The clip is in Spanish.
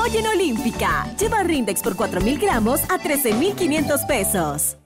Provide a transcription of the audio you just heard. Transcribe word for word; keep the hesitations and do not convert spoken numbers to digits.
Hoy en Olímpica, lleva Rindex por cuatro mil gramos a trece mil quinientos pesos.